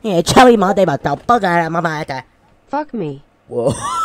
Yeah, Charlie, my day about the bug out of my mind. Fuck me. Whoa.